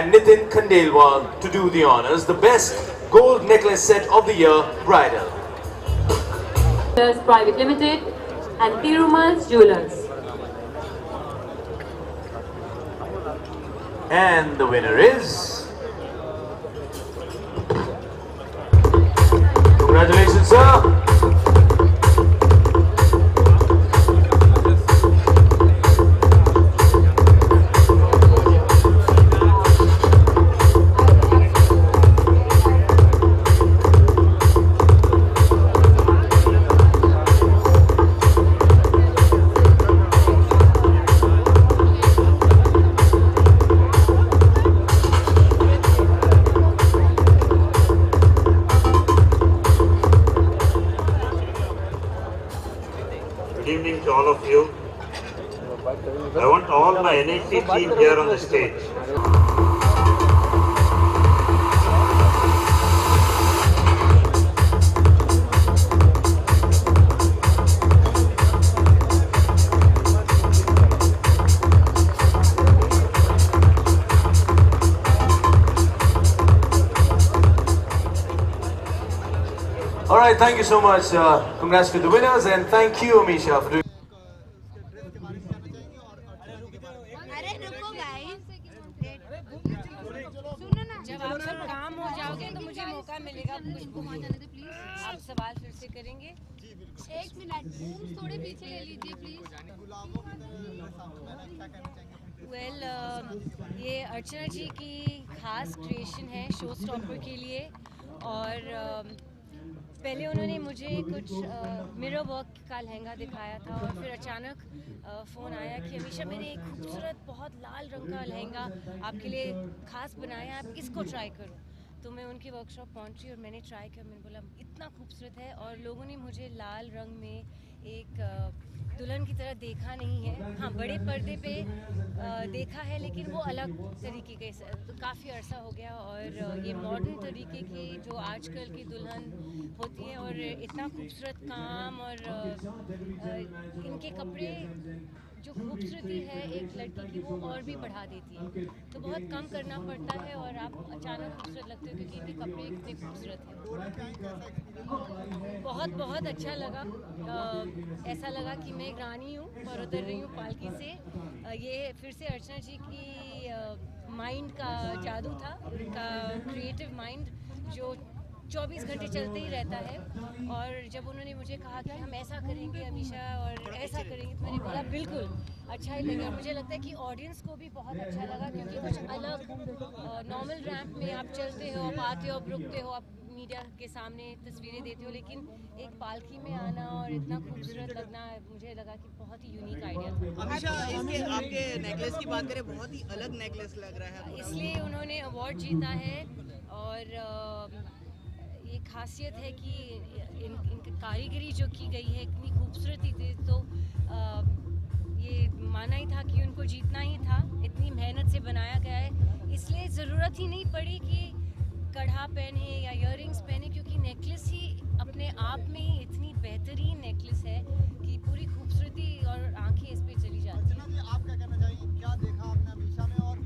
and Nitin Khandelwal to do the honors. The best gold necklace set of the year, bridal. Private Limited and Thirumal's Jewellers. And the winner is... Congratulations, sir. Good evening to all of you. I want all my NXT team here on the stage. Alright, thank you so much. Congrats to the winners and thank you, Amisha, for doing. जब आप सब काम हो जाओगे तो मुझे मौका मिलेगा आप सवाल फिर से करेंगे। एक मिनट थोड़े पीछे ले लीजिए प्लीज। वेल ये अर्चना जी की खास क्रिएशन है शो स्टॉपर के लिए और पहले उन्होंने मुझे कुछ मिरर वर्क का लहंगा दिखाया था और फिर अचानक फ़ोन आया कि हमेशा मैंने एक खूबसूरत बहुत लाल रंग का लहंगा आपके लिए ख़ास बनाया, आप इसको ट्राई करो। तो मैं उनकी वर्कशॉप पहुंची और मैंने ट्राई किया। मैंने बोला इतना खूबसूरत है और लोगों ने मुझे लाल रंग में एक दुल्हन की तरह देखा नहीं है। हाँ, बड़े पर्दे पे देखा है लेकिन वो अलग तरीके के तो काफ़ी अरसा हो गया और ये मॉडर्न तरीके की जो आजकल की दुल्हन होती है और इतना खूबसूरत काम और इनके कपड़े जो खूबसूरती है एक लड़की की वो और भी बढ़ा देती है। तो बहुत कम करना पड़ता है और आप अचानक खूबसूरत लगते हो क्योंकि इनके कपड़े इतने खूबसूरत हैं। बहुत बहुत अच्छा लगा। ऐसा लगा कि मैं एक रानी हूँ और उतर रही हूँ पालकी से। ये फिर से अर्चना जी की माइंड का जादू था, उनका क्रिएटिव माइंड जो 24 घंटे चलते ही रहता है। और जब उन्होंने मुझे कहा कि हम ऐसा करेंगे अमीशा और ऐसा करेंगे तो मैंने बोला बिल्कुल अच्छा ही लगेगा। मुझे लगता है कि ऑडियंस को भी बहुत अच्छा लगा क्योंकि कुछ अलग नॉर्मल रैंप में आप चलते हो, आप आते हो, आप रुकते हो, आप मीडिया के सामने तस्वीरें देते हो, लेकिन एक पालकी में आना और इतना खूबसूरत लगना मुझे लगा कि बहुत ही यूनिक आइडिया था। अमीशा, इसके आपके नेकलेस की बात करें, बहुत ही अलग नेकलेस लग रहा है। इसलिए उन्होंने अवार्ड जीता है और ये खासियत है कि इनकी कारीगरी जो की गई है इतनी खूबसूरती थी तो ये माना ही था कि उनको जीतना ही था। इतनी मेहनत से बनाया गया है इसलिए ज़रूरत ही नहीं पड़ी कि कढ़ा पहने या इयररिंग्स पहने क्योंकि नेकलेस ही अपने आप में ही इतनी बेहतरीन नेकलेस है कि पूरी खूबसूरती और आंखें इस पर चली जाती हैं। आप क्या कहना चाहेंगे, क्या देखा आपने अमीशा में? और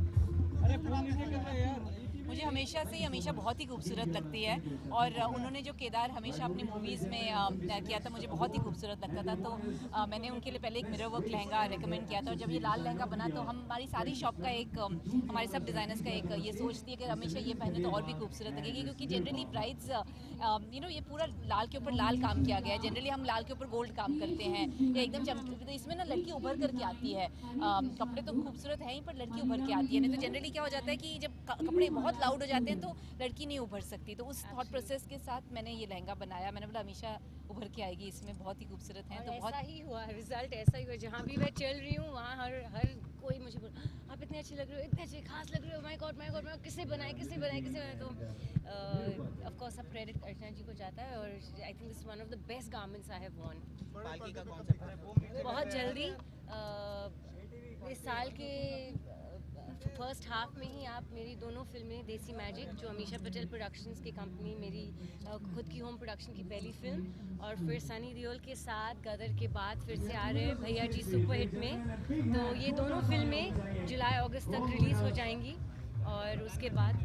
मुझे हमेशा से ही हमेशा बहुत ही खूबसूरत लगती है और उन्होंने जो केदार हमेशा अपनी मूवीज़ में किया था मुझे बहुत ही खूबसूरत लगता था। तो मैंने उनके लिए पहले एक मिरर वर्क लहंगा रेकमेंड किया था और जब ये लाल लहंगा बना तो हमारी सारी शॉप का एक हमारे सब डिज़ाइनर्स का एक ये सोच थी कि हमेशा ये पहने तो और भी खूबसूरत लगेगी क्योंकि जनरली ब्राइड्स ये पूरा लाल के ऊपर लाल काम किया गया है। जनरली हम लाल के ऊपर गोल्ड काम करते हैं या एकदम चमकती, तो इसमें ना लड़की उभर करके आती है। कपड़े तो खूबसूरत हैं ही पर लड़की उभर के आती है। नहीं तो जनरली क्या हो जाता है कि जब कपड़े बहुत लाउड हो जाते हैं तो लड़की नहीं उभर सकती। तो उस थॉट प्रोसेस के साथ मैंने ये लहंगा बनाया। मैंने बोला हमेशा उभर के आएगी, इसमें बहुत ही खूबसूरत है। तो बहुत ऐसा ही हुआ, रिजल्ट ऐसा ही हुआ। जहाँ भी मैं चल रही हूँ वहाँ हर कोई मुझे बोल आप इतने अच्छे लग रहे हो, इतने अच्छे खास लग रहे हो, माय गॉड किसने बनाए। तो ऑफ कोर्स सब क्रेडिट अर्चना जी को जाता है और I think this one of the best garments I have worn. पालकी का कॉन्सेप्ट है बहुत जल्दी इस साल के फर्स्ट हाफ में ही आप मेरी दोनों फिल्में देसी मैजिक जो अमीशा पटेल प्रोडक्शंस की कंपनी मेरी खुद की होम प्रोडक्शन की पहली फिल्म और फिर सनी देओल के साथ गदर के बाद फिर से आ रहे हैं भैया जी सुपर हिट में। तो ये दोनों फिल्में जुलाई अगस्त तक रिलीज़ हो जाएंगी और उसके बाद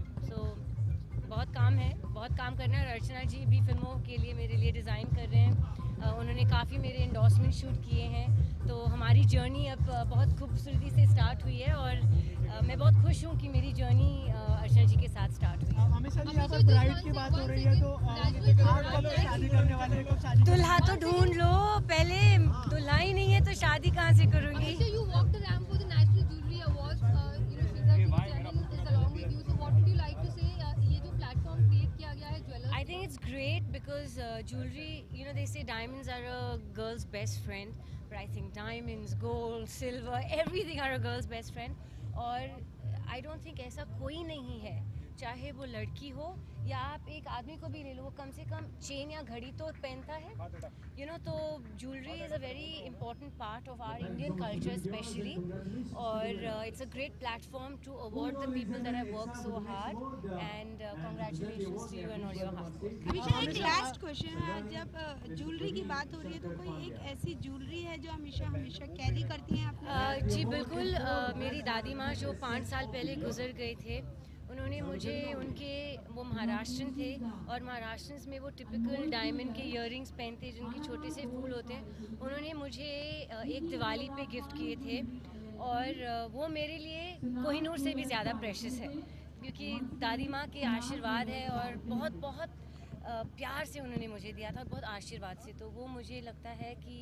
बहुत काम है, बहुत काम करना है। और अर्चना जी भी फिल्मों के लिए मेरे लिए डिज़ाइन कर रहे हैं। उन्होंने काफ़ी मेरे एंडोर्समेंट शूट किए हैं, तो हमारी जर्नी अब बहुत खूबसूरती से स्टार्ट हुई है और मैं बहुत खुश हूँ कि मेरी जर्नी अर्चना जी के साथ स्टार्ट हुई है। हमेशा यहाँ पर ब्राइड की बात हो रही है, तो आप कब शादी करने वाले हैं, कब शादी? दुल्हा तो ढूंढ लो, पहले दुल्हा ही नहीं है तो शादी कहाँ से करूँगी? You walked the ramp for the National Jewellery Awards. Shreedhar Channel is along with you. So what would you like to say? ये जो platform create किया गया है Jewellery. I think it's great because jewelry, they say diamonds are a girl's best friend, but I think diamonds, gold, silver, everything are a girl's best friend. और I don't think ऐसा कोई नहीं है, चाहे वो लड़की हो या आप एक आदमी को भी ले लो, वो कम से कम चेन या घड़ी तो पहनता है, तो jewellery is a very important part of our Indian culture specially, और it's a great platform to award the people that have worked so hard and congratulations to you and all your hard work. हमेशा एक last question है, जब jewellery की बात हो रही है तो कोई एक ऐसी ज्वेलरी है जो हमेशा कैरी करती हैं आप? जी बिल्कुल, मेरी दादी माँ जो 5 साल पहले गुजर गए थे, उन्होंने मुझे वो महाराष्ट्रन थे और महाराष्ट्रन में वो टिपिकल डायमंड के इयररिंग्स पहनते हैं जिनके छोटे से फूल होते हैं, उन्होंने मुझे एक दिवाली पे गिफ्ट किए थे और वो मेरे लिए कोहिनूर से भी ज़्यादा प्रेशियस है, क्योंकि दादी माँ के आशीर्वाद है और बहुत बहुत प्यार से उन्होंने मुझे दिया था, बहुत आशीर्वाद से, तो वो मुझे लगता है कि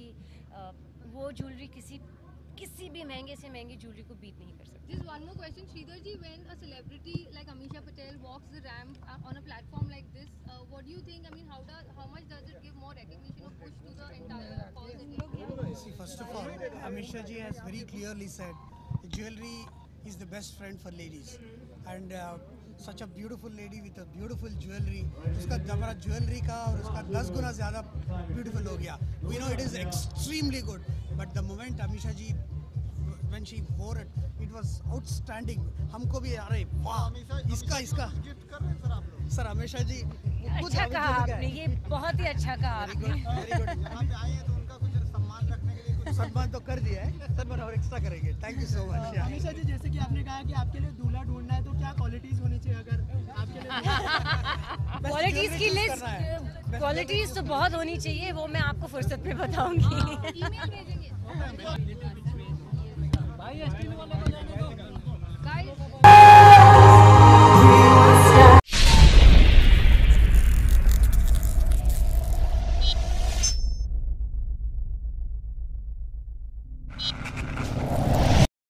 वो ज्वेलरी किसी भी महंगे से महंगी ज्वेलरी को बीट नहीं कर सकती। Just one more question, Shreedhar ji, when a celebrity like Amisha Patel walks the ramp on a platform like this, what do you think? I mean, how much does it give more recognition or push to the entire cause that you have? See, first of all, Amisha ji has very clearly said jewelry is the best friend for ladies, and such a beautiful lady with a beautiful jewelry, उसका हमारा jewellery का और उसका 10 गुना ज़्यादा beautiful हो गया. We know it is extremely good, but the moment Amisha ji when she wore it, it was outstanding. हमको भी अरे वाह, इसका गिफ्ट कर रहे हैं सर आप लोग? सर हमेशा जी अच्छा कहा आपने, ये बहुत ही अच्छा कहा आपने। Very good. यहाँ पे आए हैं तो उनका कुछ सम्मान रखने के लिए कुछ सम्मान तो कर दिया है सर, पर और एक्स्ट्रा करेंगे। Thank you so much. हमेशा जी, जैसे कि आपने कहा कि आपके लिए दूल्हा ढूंढना है, तो क्या क्वालिटीज होनी चाहिए अगर आपके लिए? क्वालिटीज की लिस्ट, क्वालिटीज तो बहुत होनी चाहिए, वो मैं आपको फुर्सत में बताऊंगी। ईमेल भेजेंगे। Guys,